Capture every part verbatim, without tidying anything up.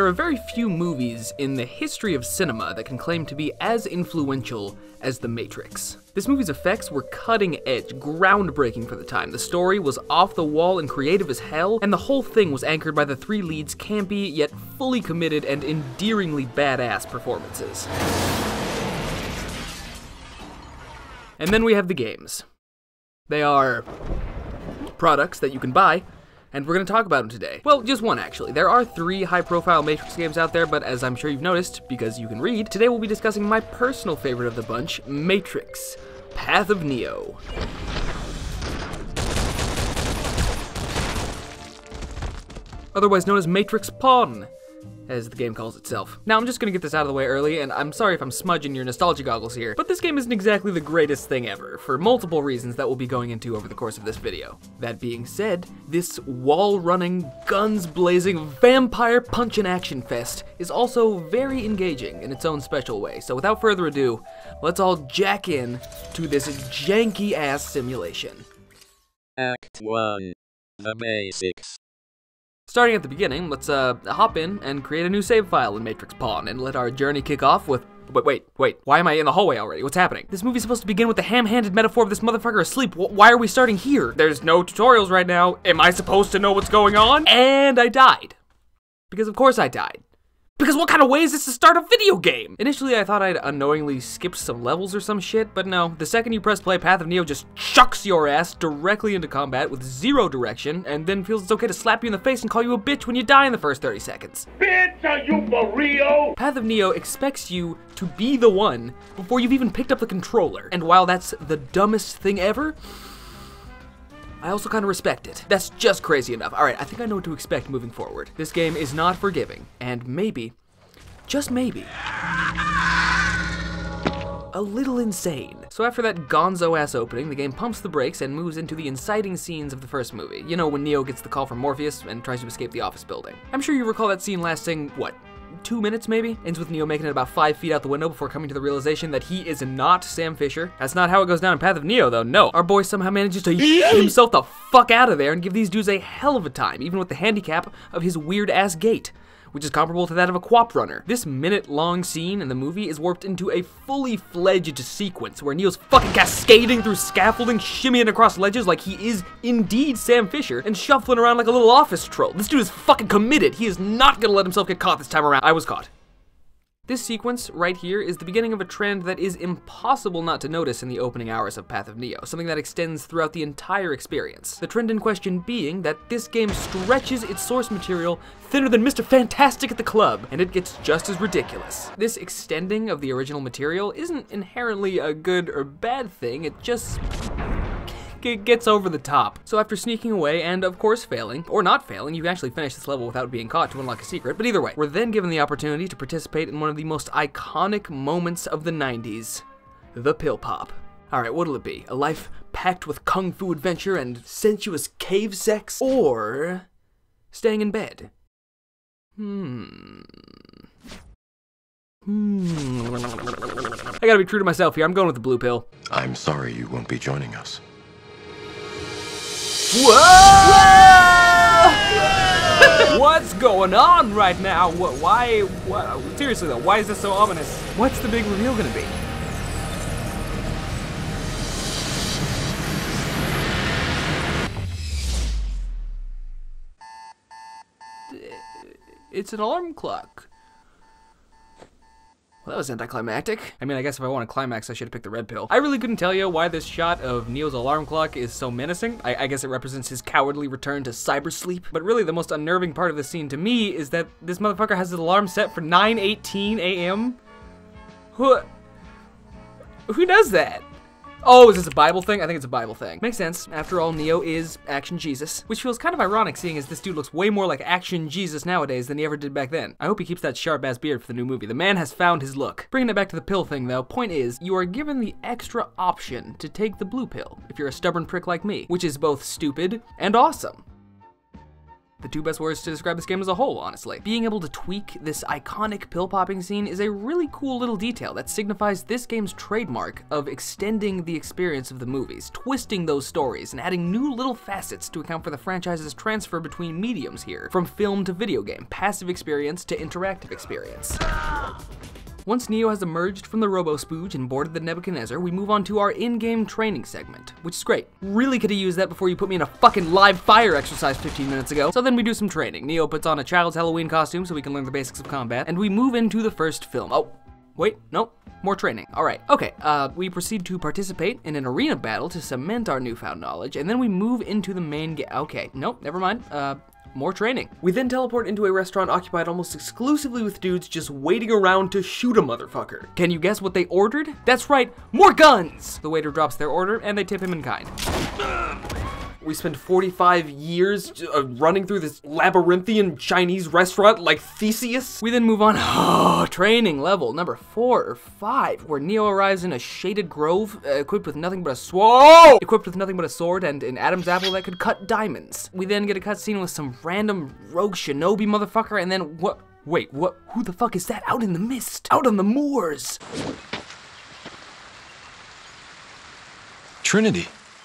are very few movies in the history of cinema that can claim to be as influential as The Matrix. This movie's effects were cutting edge, groundbreaking for the time. The story was off the wall and creative as hell, and the whole thing was anchored by the three leads' campy, yet fully committed and endearingly badass performances. And then we have the games. They are products that you can buy, and we're going to talk about them today. Well, just one actually. There are three high-profile Matrix games out there, but as I'm sure you've noticed, because you can read, today we'll be discussing my personal favorite of the bunch, Matrix: Path of Neo. Otherwise known as Matrix Pawn, as the game calls itself. Now, I'm just gonna get this out of the way early, and I'm sorry if I'm smudging your nostalgia goggles here, but this game isn't exactly the greatest thing ever, for multiple reasons that we'll be going into over the course of this video. That being said, this wall-running, guns-blazing, vampire-punching action fest is also very engaging in its own special way, so without further ado, let's all jack in to this janky-ass simulation. Act one. The Basics. Starting at the beginning, let's uh, hop in and create a new save file in Matrix Pawn and let our journey kick off with... Wait, wait, wait, why am I in the hallway already? What's happening? This movie's supposed to begin with the ham-handed metaphor of this motherfucker asleep. W why are we starting here? There's no tutorials right now. Am I supposed to know what's going on? And I died. Because of course I died. Because what kind of way is this to start a video game? Initially, I thought I'd unknowingly skipped some levels or some shit, but no. The second you press play, Path of Neo just chucks your ass directly into combat with zero direction, and then feels it's okay to slap you in the face and call you a bitch when you die in the first thirty seconds. Bitch, are you for real? Path of Neo expects you to be the one before you've even picked up the controller. And while that's the dumbest thing ever, I also kind of respect it. That's just crazy enough. Alright, I think I know what to expect moving forward. This game is not forgiving, and maybe, just maybe, a little insane. So after that gonzo-ass opening, the game pumps the brakes and moves into the inciting scenes of the first movie. You know, when Neo gets the call from Morpheus and tries to escape the office building. I'm sure you recall that scene lasting, what, two minutes maybe? Ends with Neo making it about five feet out the window before coming to the realization that he is not Sam Fisher. That's not how it goes down in Path of Neo though, no. Our boy somehow manages to yeet himself the fuck out of there and give these dudes a hell of a time, even with the handicap of his weird-ass gait, which is comparable to that of a quap runner. This minute-long scene in the movie is warped into a fully fledged sequence where Neo's fucking cascading through scaffolding, shimmying across ledges like he is indeed Sam Fisher, and shuffling around like a little office troll. This dude is fucking committed. He is not gonna let himself get caught this time around. I was caught. This sequence right here is the beginning of a trend that is impossible not to notice in the opening hours of Path of Neo, something that extends throughout the entire experience. The trend in question being that this game stretches its source material thinner than Mister Fantastic at the Club, and it gets just as ridiculous. This extending of the original material isn't inherently a good or bad thing, it just it gets over the top. So after sneaking away and of course failing, or not failing, you can actually finish this level without being caught to unlock a secret, but either way, we're then given the opportunity to participate in one of the most iconic moments of the nineties, the pill pop. Alright, what'll it be? A life packed with kung fu adventure and sensuous cave sex? Or staying in bed? Hmm... Hmm... I gotta be true to myself here, I'm going with the blue pill. I'm sorry you won't be joining us. Whoa! What's going on right now? What? Why? What? Seriously though, why is this so ominous? What's the big reveal gonna be? It's an alarm clock. Well, that was anticlimactic. I mean, I guess if I want a climax, I should have picked the red pill. I really couldn't tell you why this shot of Neo's alarm clock is so menacing. I, I guess it represents his cowardly return to cybersleep. But really, the most unnerving part of the scene to me is that this motherfucker has his alarm set for nine eighteen a m Who, who does that? Oh, is this a Bible thing? I think it's a Bible thing. Makes sense. After all, Neo is Action Jesus, which feels kind of ironic seeing as this dude looks way more like Action Jesus nowadays than he ever did back then. I hope he keeps that sharp-ass beard for the new movie. The man has found his look. Bringing it back to the pill thing though, point is, you are given the extra option to take the blue pill if you're a stubborn prick like me, which is both stupid and awesome. The two best words to describe this game as a whole, honestly. Being able to tweak this iconic pill-popping scene is a really cool little detail that signifies this game's trademark of extending the experience of the movies, twisting those stories, and adding new little facets to account for the franchise's transfer between mediums here, from film to video game, passive experience to interactive experience. Once Neo has emerged from the robo-spooge and boarded the Nebuchadnezzar, we move on to our in-game training segment, which is great. Really could have used that before you put me in a fucking live fire exercise fifteen minutes ago. So then we do some training. Neo puts on a child's Halloween costume so we can learn the basics of combat, and we move into the first film. Oh, wait, nope. More training. All right. Okay. Uh, we proceed to participate in an arena battle to cement our newfound knowledge, and then we move into the main game. Okay. Nope. Never mind. Uh, more training. We then teleport into a restaurant occupied almost exclusively with dudes just waiting around to shoot a motherfucker. Can you guess what they ordered? That's right. More guns. The waiter drops their order, and they tip him in kind. We spend forty-five years uh, running through this labyrinthian Chinese restaurant like Theseus. We then move on, oh, training level number four or five, where Neo arrives in a shaded grove, uh, equipped with nothing but a sword, equipped with nothing but a sword and an Adam's apple that could cut diamonds. We then get a cutscene with some random rogue shinobi motherfucker, and then what? Wait, what? Who the fuck is that out in the mist, out on the moors? Trinity.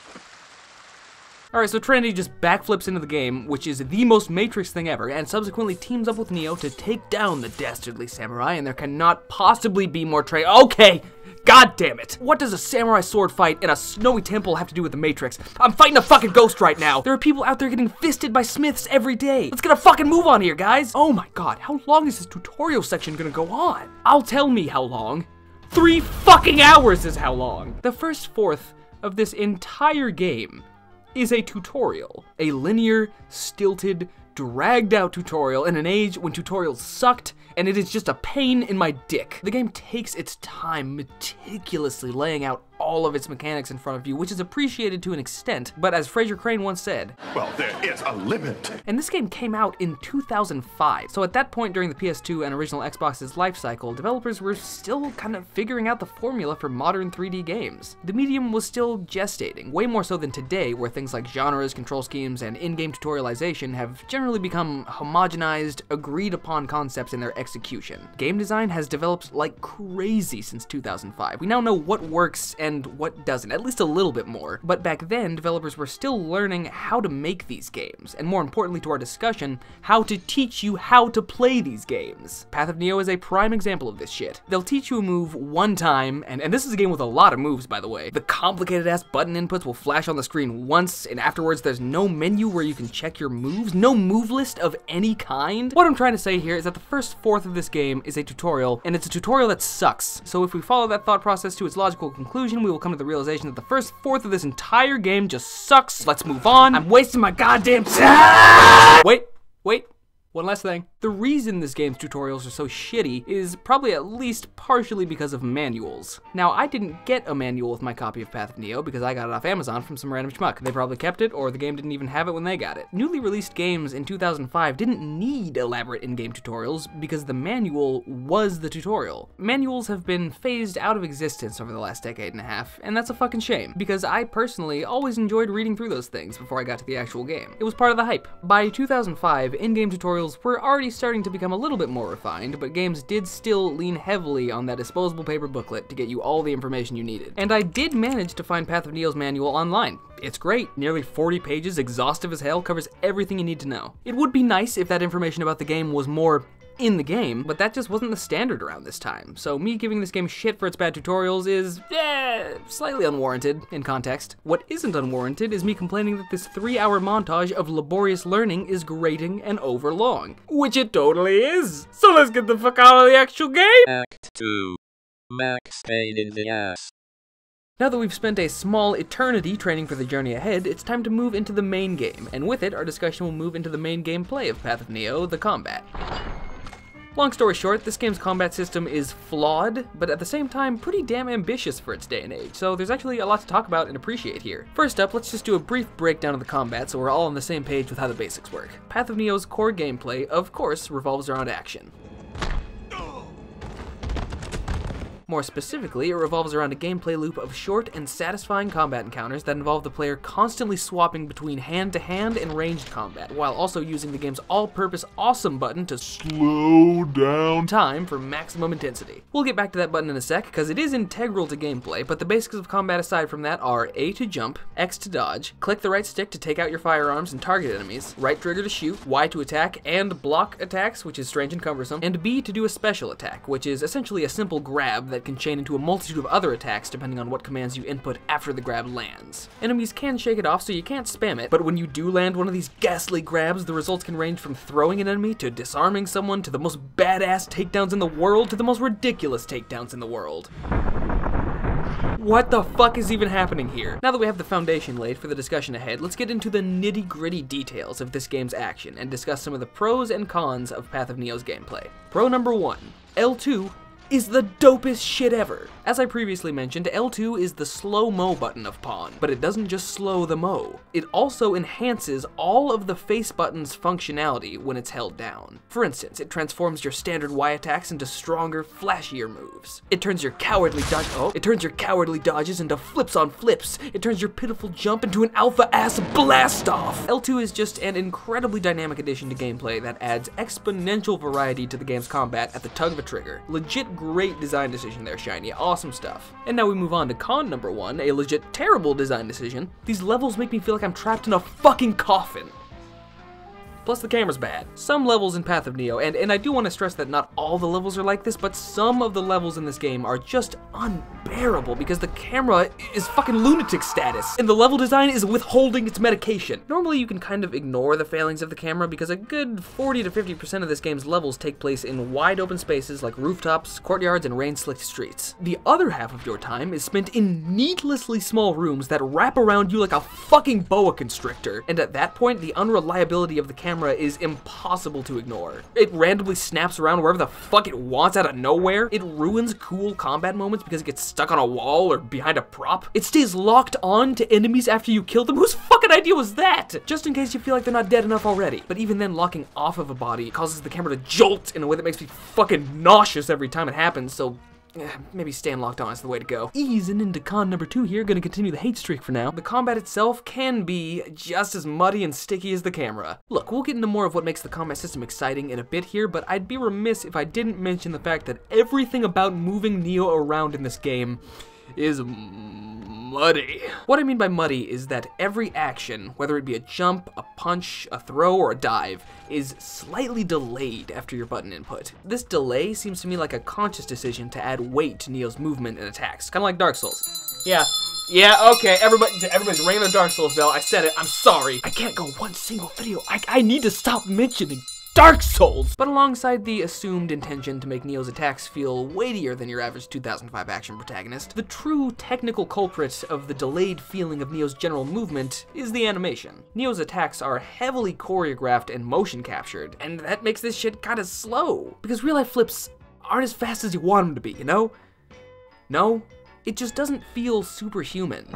Alright, so Trinity just backflips into the game, which is the most Matrix thing ever, and subsequently teams up with Neo to take down the dastardly samurai, and there cannot possibly be more tra- Okay! God damn it! What does a samurai sword fight in a snowy temple have to do with the Matrix? I'm fighting a fucking ghost right now! There are people out there getting fisted by smiths every day! Let's get a fucking move on here, guys! Oh my god, how long is this tutorial section gonna go on? I'll tell me how long. Three fucking hours is how long! The first fourth of this entire game is a tutorial. A linear, stilted, dragged out tutorial in an age when tutorials sucked, and it is just a pain in my dick. The game takes its time meticulously laying out all of its mechanics in front of you, which is appreciated to an extent, but as Fraser Crane once said, Well, there is a limit. And this game came out in two thousand five, so at that point during the P S two and original Xbox's life cycle, developers were still kind of figuring out the formula for modern three D games. The medium was still gestating, way more so than today, where things like genres, control schemes, and in-game tutorialization have generally become homogenized, agreed-upon concepts in their execution. Game design has developed like crazy since two thousand five. We now know what works and what doesn't, at least a little bit more. But back then, developers were still learning how to make these games, and more importantly to our discussion, how to teach you how to play these games. Path of Neo is a prime example of this shit. They'll teach you a move one time, and, and this is a game with a lot of moves, by the way. The complicated-ass button inputs will flash on the screen once, and afterwards there's no menu where you can check your moves, no move list of any kind. What I'm trying to say here is that the first fourth of this game is a tutorial, and it's a tutorial that sucks. So if we follow that thought process to its logical conclusion, we will come to the realization that the first fourth of this entire game just sucks. Let's move on. I'm wasting my goddamn time. Wait, wait. One last thing. The reason this game's tutorials are so shitty is probably at least partially because of manuals. Now, I didn't get a manual with my copy of Path of Neo because I got it off Amazon from some random schmuck. They probably kept it, or the game didn't even have it when they got it. Newly released games in two thousand five didn't need elaborate in-game tutorials because the manual was the tutorial. Manuals have been phased out of existence over the last decade and a half, and that's a fucking shame, because I personally always enjoyed reading through those things before I got to the actual game. It was part of the hype. By two thousand five, in-game tutorials were already starting to become a little bit more refined, but games did still lean heavily on that disposable paper booklet to get you all the information you needed. And I did manage to find Path of Neo's manual online. It's great. Nearly forty pages, exhaustive as hell, covers everything you need to know. It would be nice if that information about the game was more in the game, but that just wasn't the standard around this time. So me giving this game shit for its bad tutorials is, eh, slightly unwarranted in context. What isn't unwarranted is me complaining that this three hour montage of laborious learning is grating and overlong. Which it totally is! So let's get the fuck out of the actual game! Act two. Max pain in the ass. Now that we've spent a small eternity training for the journey ahead, it's time to move into the main game, and with it, our discussion will move into the main gameplay of Path of Neo, the combat. Long story short, this game's combat system is flawed, but at the same time pretty damn ambitious for its day and age, so there's actually a lot to talk about and appreciate here. First up, let's just do a brief breakdown of the combat so we're all on the same page with how the basics work. Path of Neo's core gameplay, of course, revolves around action. More specifically, it revolves around a gameplay loop of short and satisfying combat encounters that involve the player constantly swapping between hand-to-hand and ranged combat, while also using the game's all-purpose awesome button to slow down time for maximum intensity. We'll get back to that button in a sec, because it is integral to gameplay, but the basics of combat aside from that are A to jump, X to dodge, click the right stick to take out your firearms and target enemies, right trigger to shoot, Y to attack and block attacks, which is strange and cumbersome, and B to do a special attack, which is essentially a simple grab that can chain into a multitude of other attacks depending on what commands you input after the grab lands. Enemies can shake it off, so you can't spam it, but when you do land one of these ghastly grabs, the results can range from throwing an enemy to disarming someone to the most badass takedowns in the world to the most ridiculous takedowns in the world. What the fuck is even happening here? Now that we have the foundation laid for the discussion ahead, let's get into the nitty-gritty details of this game's action and discuss some of the pros and cons of Path of Neo's gameplay. Pro number one, L two is the dopest shit ever. As I previously mentioned, L two is the slow-mo button of Pawn, but it doesn't just slow the mo. It also enhances all of the face button's functionality when it's held down. For instance, it transforms your standard Y attacks into stronger, flashier moves. It turns your cowardly dodge- oh, it turns your cowardly dodges into flips on flips. It turns your pitiful jump into an alpha-ass blast-off. L two is just an incredibly dynamic addition to gameplay that adds exponential variety to the game's combat at the tug of a trigger. Legit great design decision there, Shiny. Awesome stuff. And now we move on to con number one, a legit terrible design decision. These levels make me feel like I'm trapped in a fucking coffin. Plus the camera's bad. Some levels in Path of Neo, and, and I do want to stress that not all the levels are like this, but some of the levels in this game are just unbearable because the camera is fucking lunatic status, and the level design is withholding its medication. Normally you can kind of ignore the failings of the camera because a good forty to fifty percent of this game's levels take place in wide open spaces like rooftops, courtyards, and rain-slicked streets. The other half of your time is spent in needlessly small rooms that wrap around you like a fucking boa constrictor, and at that point the unreliability of the camera is impossible to ignore. It randomly snaps around wherever the fuck it wants out of nowhere. It ruins cool combat moments because it gets stuck on a wall or behind a prop. It stays locked on to enemies after you kill them. Whose fucking idea was that? Just in case you feel like they're not dead enough already. But even then, locking off of a body causes the camera to jolt in a way that makes me fucking nauseous every time it happens, so Eh, maybe staying locked on is the way to go. Easing into con number two here, gonna continue the hate streak for now. The combat itself can be just as muddy and sticky as the camera. Look, we'll get into more of what makes the combat system exciting in a bit here, but I'd be remiss if I didn't mention the fact that everything about moving Neo around in this game is muddy. What I mean by muddy is that every action, whether it be a jump, a punch, a throw, or a dive, is slightly delayed after your button input. This delay seems to me like a conscious decision to add weight to Neo's movement and attacks, kind of like Dark Souls. Yeah. Yeah, okay, everybody, everybody's ringing the Dark Souls bell. I said it, I'm sorry. I can't go one single video. I, I need to stop mentioning Dark Souls! But alongside the assumed intention to make Neo's attacks feel weightier than your average two thousand five action protagonist, the true technical culprit of the delayed feeling of Neo's general movement is the animation. Neo's attacks are heavily choreographed and motion captured, and that makes this shit kinda slow. Because real-life flips aren't as fast as you want them to be, you know? No, it just doesn't feel superhuman.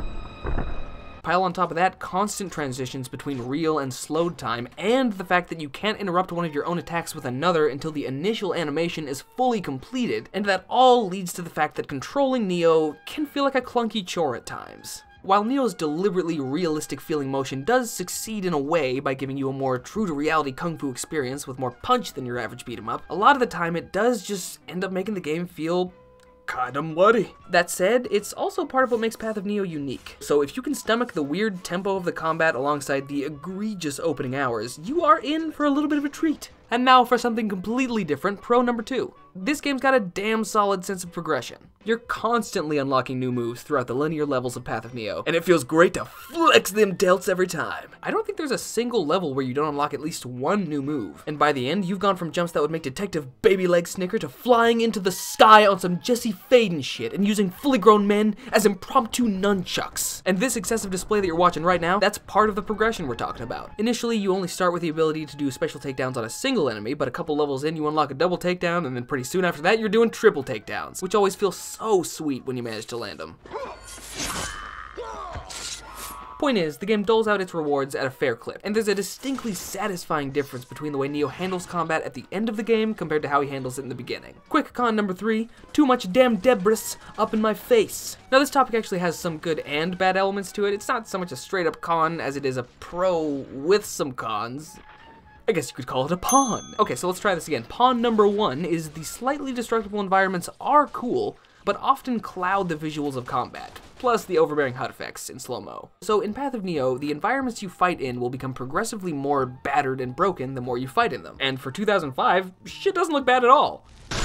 Pile on top of that constant transitions between real and slowed time, and the fact that you can't interrupt one of your own attacks with another until the initial animation is fully completed, and that all leads to the fact that controlling Neo can feel like a clunky chore at times. While Neo's deliberately realistic feeling motion does succeed in a way by giving you a more true-to-reality kung fu experience with more punch than your average beat-em-up, a lot of the time it does just end up making the game feel kinda muddy. That said, it's also part of what makes Path of Neo unique. So if you can stomach the weird tempo of the combat alongside the egregious opening hours, you are in for a little bit of a treat. And now for something completely different, pro number two. This game's got a damn solid sense of progression. You're constantly unlocking new moves throughout the linear levels of Path of Neo, and it feels great to flex them delts every time. I don't think there's a single level where you don't unlock at least one new move, and by the end, you've gone from jumps that would make Detective Baby Leg snicker to flying into the sky on some Jesse Faden shit and using fully grown men as impromptu nunchucks. And this excessive display that you're watching right now, that's part of the progression we're talking about. Initially, you only start with the ability to do special takedowns on a single enemy, but a couple levels in, you unlock a double takedown, and then pretty soon after that, you're doing triple takedowns, which always feels so sweet when you manage to land them. Point is, the game doles out its rewards at a fair clip, and there's a distinctly satisfying difference between the way Neo handles combat at the end of the game compared to how he handles it in the beginning. Quick con number three, too much damn debris up in my face. Now this topic actually has some good and bad elements to it. It's not so much a straight up con as it is a pro with some cons. I guess you could call it a pawn. Okay, so let's try this again. Pawn number one is the slightly destructible environments are cool, but often cloud the visuals of combat, plus the overbearing H U D effects in slow-mo. So in Path of Neo, the environments you fight in will become progressively more battered and broken the more you fight in them. And for two thousand five, shit doesn't look bad at all.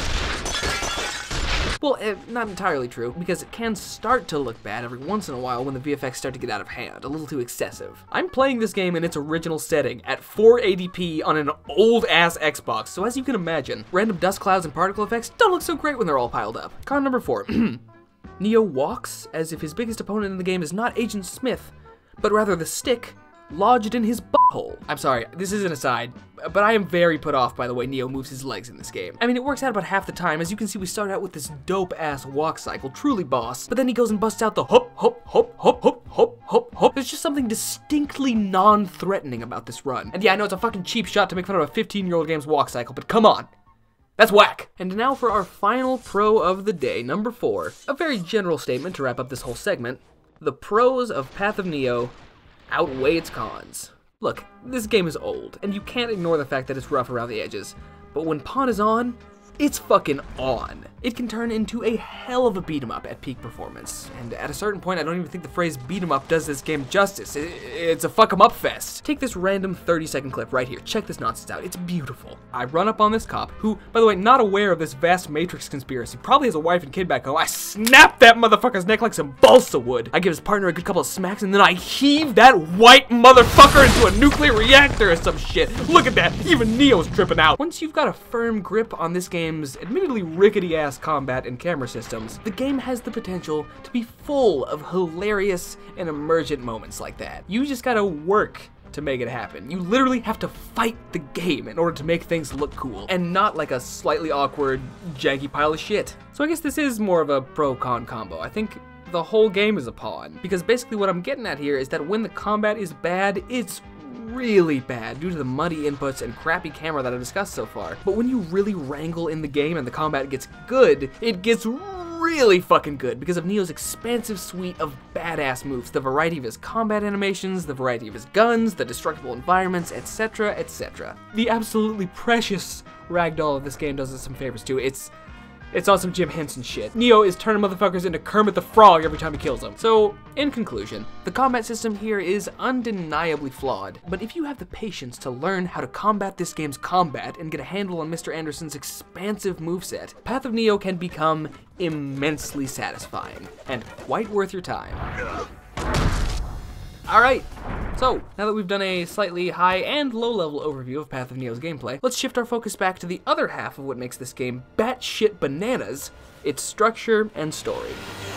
Well, eh, not entirely true, because it can start to look bad every once in a while when the V F X start to get out of hand, a little too excessive. I'm playing this game in its original setting at four eighty p on an old-ass Xbox, so as you can imagine, random dust clouds and particle effects don't look so great when they're all piled up. Con number four. Neo walks as if his biggest opponent in the game is not Agent Smith, but rather the stick lodged in his butthole. I'm sorry, this is an aside, but I am very put off by the way Neo moves his legs in this game. I mean, it works out about half the time. As you can see, we start out with this dope-ass walk cycle, truly boss, but then he goes and busts out the hop, hop, hop, hop, hop, hop, hop, hop. There's just something distinctly non-threatening about this run. And yeah, I know it's a fucking cheap shot to make fun of a fifteen-year-old game's walk cycle, but come on. That's whack! And now for our final pro of the day, number four. A very general statement to wrap up this whole segment. The pros of Path of Neo outweigh its cons. Look, this game is old, and you can't ignore the fact that it's rough around the edges, but when Pawn is on, it's fucking on. It can turn into a hell of a beat 'em up at peak performance, and at a certain point I don't even think the phrase beat 'em up does this game justice. It's a fuck 'em up fest. Take this random thirty second clip right here, check this nonsense out, it's beautiful. I run up on this cop, who, by the way, not aware of this vast Matrix conspiracy, probably has a wife and kid back home. I snap that motherfucker's neck like some balsa wood. I give his partner a good couple of smacks, and then I heave that white motherfucker into a nuclear reactor or some shit. Look at that, even Neo's tripping out. Once you've got a firm grip on this game's admittedly rickety-ass combat and camera systems, the game has the potential to be full of hilarious and emergent moments like that. You just gotta work to make it happen. You literally have to fight the game in order to make things look cool, and not like a slightly awkward, janky pile of shit. So I guess this is more of a pro-con combo. I think the whole game is a pawn, because basically what I'm getting at here is that when the combat is bad, it's really bad due to the muddy inputs and crappy camera that I've discussed so far. But when you really wrangle in the game and the combat gets good, it gets really fucking good because of Neo's expansive suite of badass moves, the variety of his combat animations, the variety of his guns, the destructible environments, et cetera, et cetera. The absolutely precious ragdoll of this game does us some favors too. It's It's on some Jim Henson shit. Neo is turning motherfuckers into Kermit the Frog every time he kills them. So, in conclusion, the combat system here is undeniably flawed, but if you have the patience to learn how to combat this game's combat and get a handle on Mister Anderson's expansive moveset, Path of Neo can become immensely satisfying, and quite worth your time. Alright, so now that we've done a slightly high and low level overview of Path of Neo's gameplay, let's shift our focus back to the other half of what makes this game batshit bananas, its structure and story.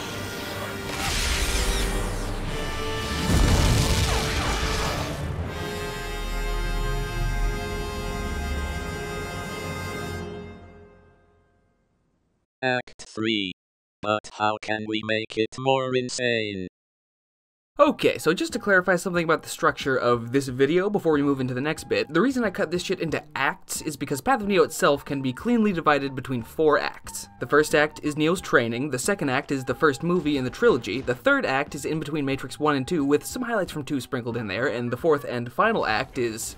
Act three. But how can we make it more insane? Okay, so just to clarify something about the structure of this video before we move into the next bit, the reason I cut this shit into acts is because Path of Neo itself can be cleanly divided between four acts. The first act is Neo's training, the second act is the first movie in the trilogy, the third act is in between Matrix one and two with some highlights from two sprinkled in there, and the fourth and final act is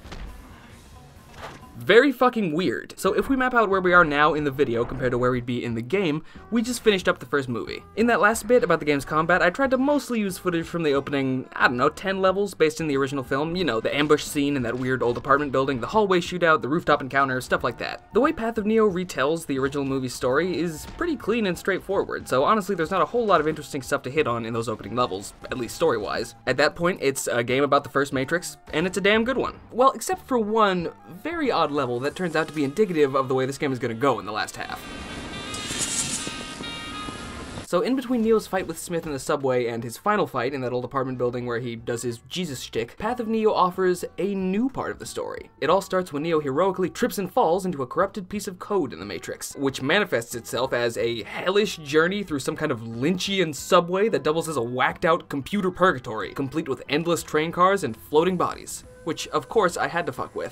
very fucking weird. So if we map out where we are now in the video compared to where we'd be in the game, we just finished up the first movie. In that last bit about the game's combat, I tried to mostly use footage from the opening, I don't know, ten levels based in the original film. You know, the ambush scene in that weird old apartment building, the hallway shootout, the rooftop encounter, stuff like that. The way Path of Neo retells the original movie's story is pretty clean and straightforward, so honestly there's not a whole lot of interesting stuff to hit on in those opening levels, at least story-wise. At that point, it's a game about the first Matrix, and it's a damn good one. Well, except for one very odd level that turns out to be indicative of the way this game is going to go in the last half. So in between Neo's fight with Smith in the subway and his final fight in that old apartment building where he does his Jesus shtick, Path of Neo offers a new part of the story. It all starts when Neo heroically trips and falls into a corrupted piece of code in the Matrix, which manifests itself as a hellish journey through some kind of Lynchian subway that doubles as a whacked out computer purgatory, complete with endless train cars and floating bodies. Which, of course, I had to fuck with.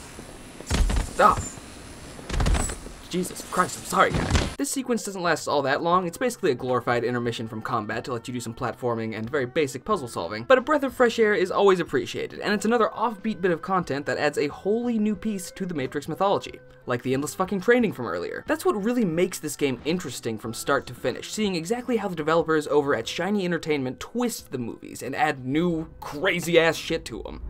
Ah! Jesus Christ, I'm sorry, guys. This sequence doesn't last all that long. It's basically a glorified intermission from combat to let you do some platforming and very basic puzzle solving, but a breath of fresh air is always appreciated, and it's another offbeat bit of content that adds a wholly new piece to the Matrix mythology, like the endless fucking training from earlier. That's what really makes this game interesting from start to finish, seeing exactly how the developers over at Shiny Entertainment twist the movies and add new, crazy-ass shit to them.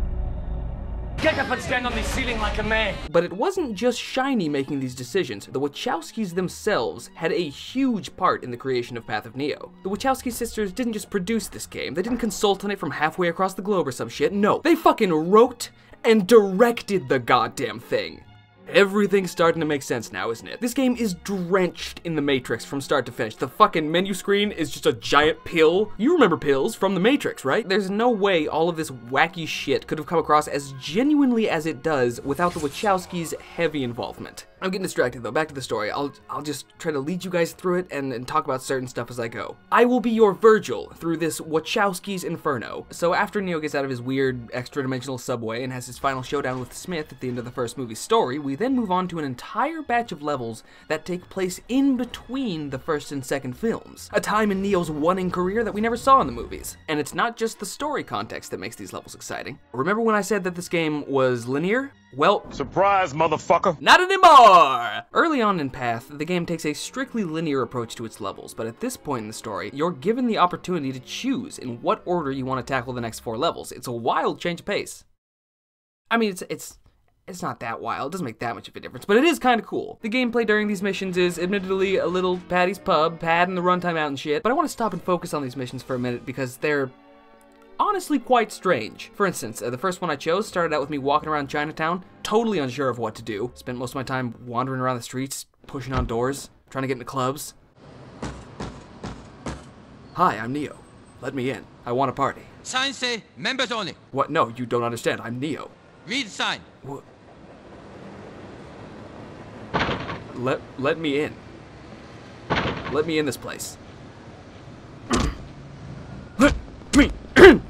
Get up and stand on the ceiling like a man! But it wasn't just Shiny making these decisions. The Wachowskis themselves had a huge part in the creation of Path of Neo. The Wachowski sisters didn't just produce this game, they didn't consult on it from halfway across the globe or some shit, no. They fucking wrote and directed the goddamn thing. Everything's starting to make sense now, isn't it? This game is drenched in the Matrix from start to finish. The fucking menu screen is just a giant pill. You remember pills from the Matrix, right? There's no way all of this wacky shit could have come across as genuinely as it does without the Wachowskis' heavy involvement. I'm getting distracted though, back to the story. I'll I'll just try to lead you guys through it and, and talk about certain stuff as I go. I will be your Virgil through this Wachowski's inferno. So after Neo gets out of his weird extra-dimensional subway and has his final showdown with Smith at the end of the first movie's story, we then move on to an entire batch of levels that take place in between the first and second films. A time in Neo's one-in career that we never saw in the movies. And it's not just the story context that makes these levels exciting. Remember when I said that this game was linear? Well, Surprise, motherfucker! not anymore! Early on in Path, the game takes a strictly linear approach to its levels, but at this point in the story, you're given the opportunity to choose in what order you want to tackle the next four levels. It's a wild change of pace. I mean, it's it's it's not that wild, it doesn't make that much of a difference, but it is kind of cool. The gameplay during these missions is admittedly a little Patty's Pub, padding the runtime out and shit, but I want to stop and focus on these missions for a minute because they're honestly quite strange. For instance, uh, the first one I chose started out with me walking around Chinatown, totally unsure of what to do. Spent most of my time wandering around the streets, pushing on doors, trying to get into clubs. Hi, I'm Neo. Let me in. I want a party. Sign say members only. What? No, you don't understand. I'm Neo. Read sign. What? Let, let me in. Let me in this place. Let me in!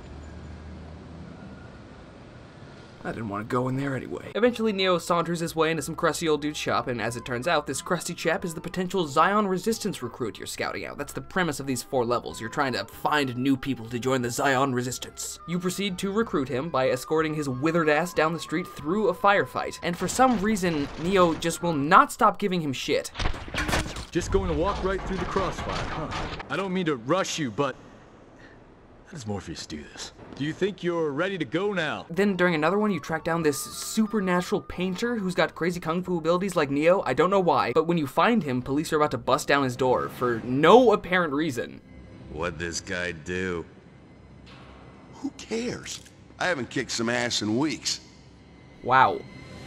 I didn't want to go in there anyway. Eventually, Neo saunters his way into some crusty old dude's shop, and as it turns out, this crusty chap is the potential Zion Resistance recruit you're scouting out. That's the premise of these four levels. You're trying to find new people to join the Zion Resistance. You proceed to recruit him by escorting his withered ass down the street through a firefight, and for some reason, Neo just will not stop giving him shit. Just going to walk right through the crossfire, huh? I don't mean to rush you, but how does Morpheus do this? Do you think you're ready to go now? Then during another one, you track down this supernatural painter who's got crazy kung fu abilities like Neo. I don't know why, but when you find him, police are about to bust down his door for no apparent reason. What'd this guy do? Who cares? I haven't kicked some ass in weeks. Wow.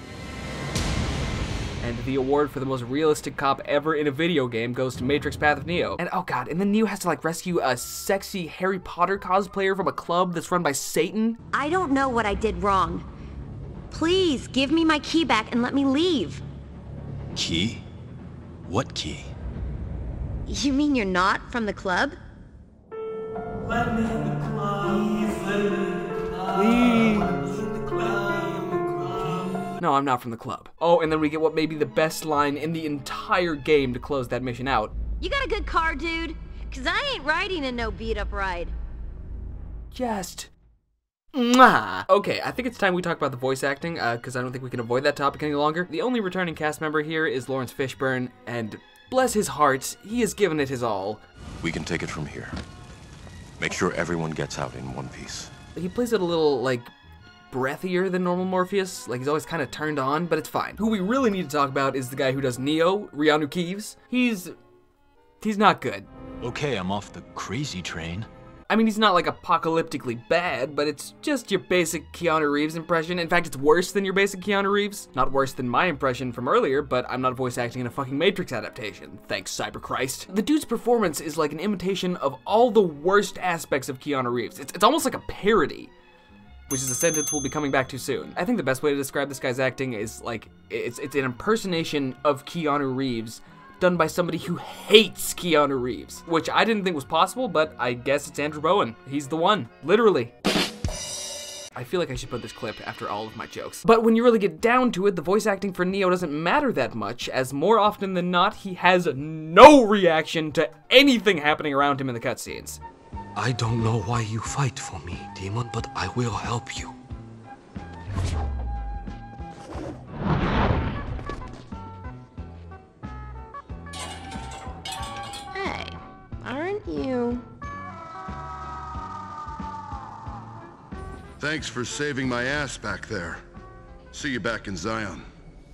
And the award for the most realistic cop ever in a video game goes to Matrix Path of Neo. And oh god, and then Neo has to like rescue a sexy Harry Potter cosplayer from a club that's run by Satan. I don't know what I did wrong. Please give me my key back and let me leave. Key? What key? You mean you're not from the club? Let me in the club. Let me in the club. Please. In the club. No, I'm not from the club. Oh, and then we get what may be the best line in the entire game to close that mission out. You got a good car, dude? Cause I ain't riding in no beat-up ride. Just... mwah. Okay, I think it's time we talk about the voice acting, uh, because I don't think we can avoid that topic any longer. The only returning cast member here is Lawrence Fishburne, and bless his heart, he has given it his all. We can take it from here. Make sure everyone gets out in one piece. He plays it a little, like, breathier than normal Morpheus. Like, he's always kind of turned on, but it's fine. Who we really need to talk about is the guy who does Neo, Rianu Keeves. He's... he's not good. Okay, I'm off the crazy train. I mean, he's not like apocalyptically bad, but it's just your basic Keanu Reeves impression. In fact, it's worse than your basic Keanu Reeves. Not worse than my impression from earlier, but I'm not voice acting in a fucking Matrix adaptation. Thanks, Cyberchrist. The dude's performance is like an imitation of all the worst aspects of Keanu Reeves. It's, it's almost like a parody, which is a sentence we'll be coming back to soon. I think the best way to describe this guy's acting is like, it's, it's an impersonation of Keanu Reeves done by somebody who hates Keanu Reeves, which I didn't think was possible, but I guess it's Andrew Bowen. He's the one, literally. I feel like I should put this clip after all of my jokes. But when you really get down to it, the voice acting for Neo doesn't matter that much, as more often than not, he has no reaction to anything happening around him in the cutscenes. I don't know why you fight for me, Demon, but I will help you. Hey, aren't you? Thanks for saving my ass back there. See you back in Zion.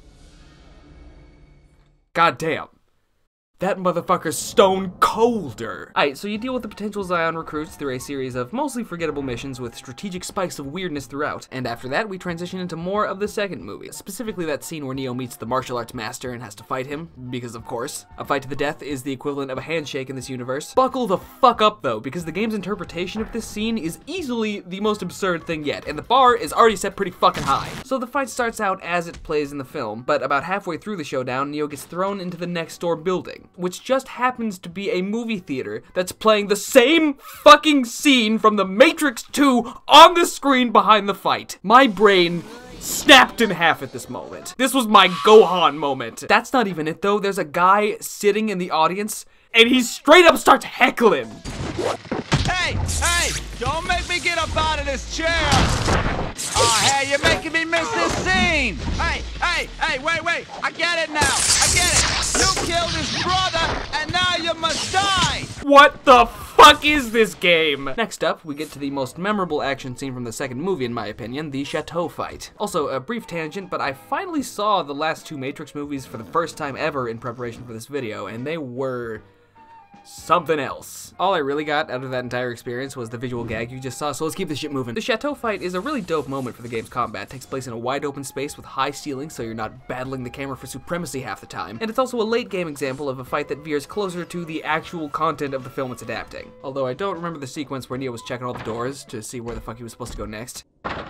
God damn. That motherfucker's stone colder. Alright, so you deal with the potential Zion recruits through a series of mostly forgettable missions with strategic spikes of weirdness throughout. And after that, we transition into more of the second movie. Specifically that scene where Neo meets the martial arts master and has to fight him, because of course. A fight to the death is the equivalent of a handshake in this universe. Buckle the fuck up though, because the game's interpretation of this scene is easily the most absurd thing yet, and the bar is already set pretty fucking high. So the fight starts out as it plays in the film, but about halfway through the showdown, Neo gets thrown into the next door building, which just happens to be a movie theater that's playing the same fucking scene from The Matrix two on the screen behind the fight. My brain snapped in half at this moment. This was my Gohan moment. That's not even it though. There's a guy sitting in the audience and he straight up starts heckling. Hey, hey, don't make me get up out of this chair. Oh, hey, you're making me miss this scene. Hey, hey, hey, wait, wait. I get it now. I get it. You killed his brother, and now you must die. What the fuck is this game? Next up, we get to the most memorable action scene from the second movie, in my opinion, the chateau fight. Also, a brief tangent, but I finally saw the last two Matrix movies for the first time ever in preparation for this video, and they were something else. All I really got out of that entire experience was the visual gag you just saw, so let's keep this shit moving. The chateau fight is a really dope moment for the game's combat. It takes place in a wide open space with high ceilings, so you're not battling the camera for supremacy half the time. And it's also a late game example of a fight that veers closer to the actual content of the film it's adapting. Although I don't remember the sequence where Neo was checking all the doors to see where the fuck he was supposed to go next.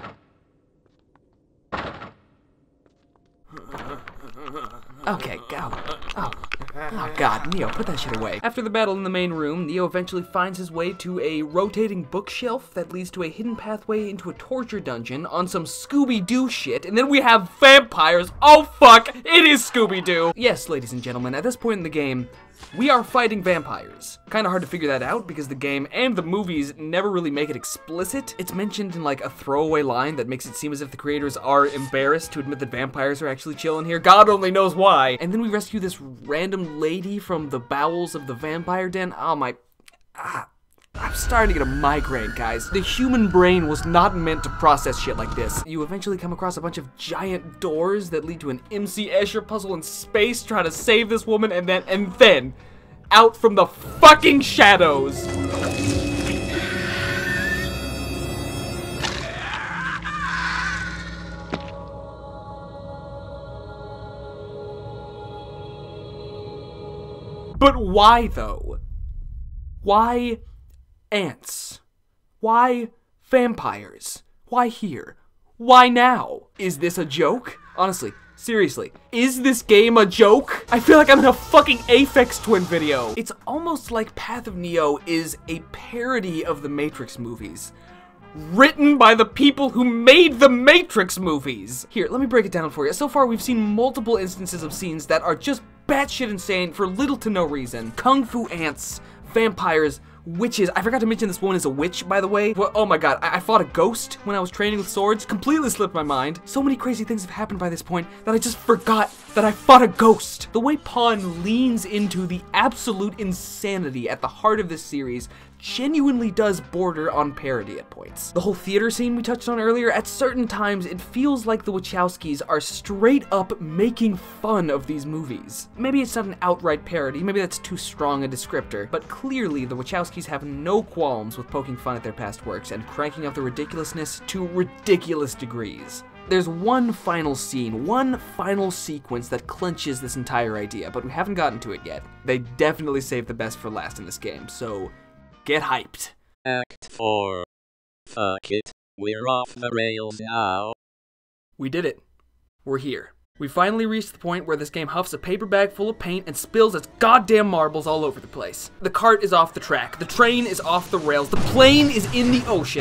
Okay, go. Oh. Oh god, Neo, put that shit away. After the battle in the main room, Neo eventually finds his way to a rotating bookshelf that leads to a hidden pathway into a torture dungeon on some Scooby-Doo shit, and then we have vampires. Oh fuck, it is Scooby-Doo! Yes, ladies and gentlemen, at this point in the game, we are fighting vampires. Kinda hard to figure that out because the game and the movies never really make it explicit. It's mentioned in like a throwaway line that makes it seem as if the creators are embarrassed to admit that vampires are actually chilling here. God only knows why. And then we rescue this random lady from the bowels of the vampire den. Oh my... Ah. I'm starting to get a migraine, guys. The human brain was not meant to process shit like this. You eventually come across a bunch of giant doors that lead to an M C Escher puzzle in space trying to save this woman, and then, and then, out from the fucking shadows. But why, though? Why ants? Why vampires? Why here? Why now? Is this a joke? Honestly, seriously, is this game a joke? I feel like I'm in a fucking Aphex Twin video. It's almost like Path of Neo is a parody of the Matrix movies, written by the people who made the Matrix movies. Here, let me break it down for you. So far, we've seen multiple instances of scenes that are just batshit insane for little to no reason. Kung Fu ants, vampires, witches. I forgot to mention this woman is a witch, by the way. Well, oh my god, I, I fought a ghost when I was training with swords. Completely slipped my mind. So many crazy things have happened by this point that I just forgot that I fought a ghost. The way Pawn leans into the absolute insanity at the heart of this series genuinely does border on parody at points. The whole theater scene we touched on earlier, at certain times it feels like the Wachowskis are straight up making fun of these movies. Maybe it's not an outright parody, maybe that's too strong a descriptor, but clearly the Wachowskis have no qualms with poking fun at their past works and cranking up the ridiculousness to ridiculous degrees. There's one final scene, one final sequence that clinches this entire idea, but we haven't gotten to it yet. They definitely saved the best for last in this game, so get hyped. Act four. Fuck it, we're off the rails now. We did it. We're here. We finally reached the point where this game huffs a paper bag full of paint and spills its goddamn marbles all over the place. The cart is off the track, the train is off the rails, the plane is in the ocean,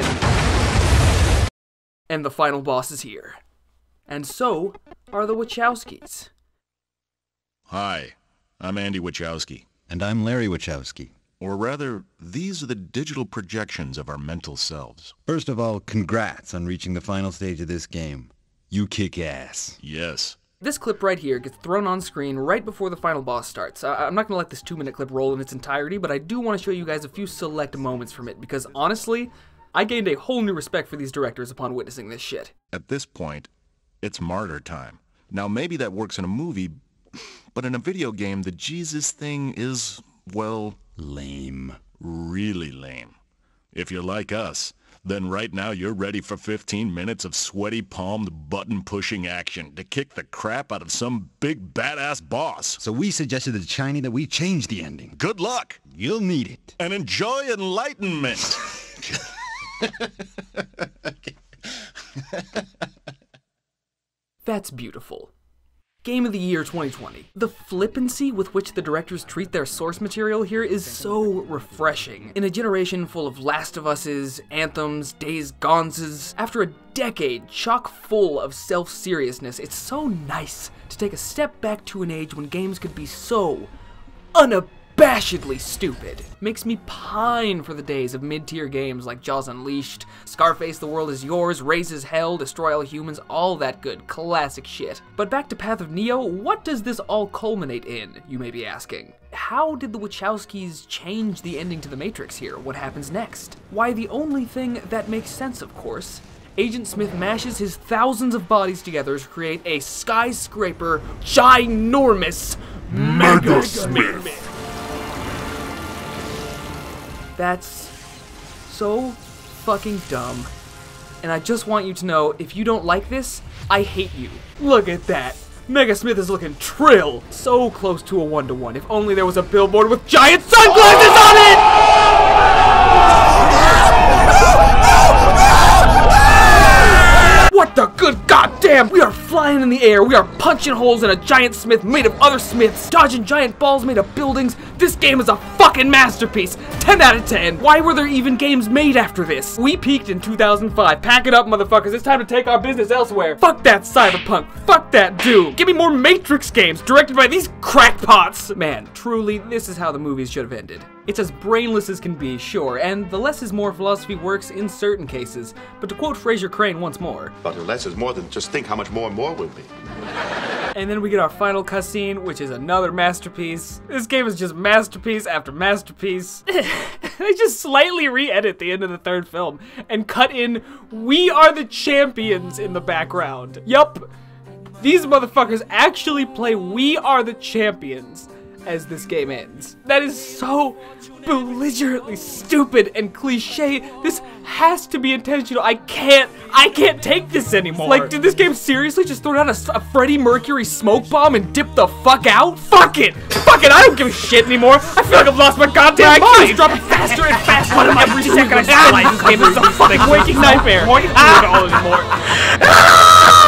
and the final boss is here. And so are the Wachowskis. Hi, I'm Andy Wachowski. And I'm Larry Wachowski. Or rather, these are the digital projections of our mental selves. First of all, congrats on reaching the final stage of this game. You kick ass. Yes. This clip right here gets thrown on screen right before the final boss starts. I I'm not gonna let this two minute clip roll in its entirety, but I do want to show you guys a few select moments from it, because honestly, I gained a whole new respect for these directors upon witnessing this shit. At this point, it's martyr time. Now maybe that works in a movie, but in a video game, the Jesus thing is, well... lame. Really lame. If you're like us, then right now you're ready for fifteen minutes of sweaty palmed button-pushing action to kick the crap out of some big badass boss. So we suggested to Chiny that we change the ending. Good luck! You'll need it. And enjoy enlightenment! That's beautiful. Game of the Year twenty twenty. The flippancy with which the directors treat their source material here is so refreshing. In a generation full of Last of Us's, Anthems, Days Gone's, after a decade chock full of self-seriousness, it's so nice to take a step back to an age when games could be so unabashedly stupid. Makes me pine for the days of mid-tier games like Jaws Unleashed, Scarface The World Is Yours, Raises Hell, Destroy All Humans, all that good classic shit. But back to Path of Neo, what does this all culminate in, you may be asking? How did the Wachowskis change the ending to The Matrix here? What happens next? Why, the only thing that makes sense, of course. Agent Smith mashes his thousands of bodies together to create a skyscraper, ginormous Mega Smith. That's so fucking dumb. And I just want you to know, if you don't like this, I hate you. Look at that. Mega Smith is looking trill. So close to a one-to-one. If only there was a billboard with giant sunglasses on it! What the good goddamn! We are flying in the air, we are punching holes in a giant smith made of other smiths, dodging giant balls made of buildings. This game is a fucking masterpiece! ten out of ten! Why were there even games made after this? We peaked in two thousand five. Pack it up, motherfuckers, it's time to take our business elsewhere. Fuck that Cyberpunk, fuck that Doom. Give me more Matrix games directed by these crackpots! Man, truly, this is how the movies should have ended. It's as brainless as can be, sure, and the less is more philosophy works in certain cases, but to quote Fraser Crane once more, but the less is more than just think how much more and more will be. And then we get our final cutscene, which is another masterpiece. This game is just masterpiece after masterpiece. They just slightly re-edit the end of the third film and cut in "We Are the Champions" in the background. Yup, these motherfuckers actually play "We Are the Champions" as this game ends. That is so belligerently stupid and cliche. This has to be intentional. I can't, I can't take this anymore. Like, did this game seriously just throw down a, a Freddie Mercury smoke bomb and dip the fuck out? Fuck it, fuck it, I don't give a shit anymore. I feel like I've lost my goddamn mind. It's dropping faster and faster every second I play this game. It's a fucking waking nightmare. I can't do it all anymore.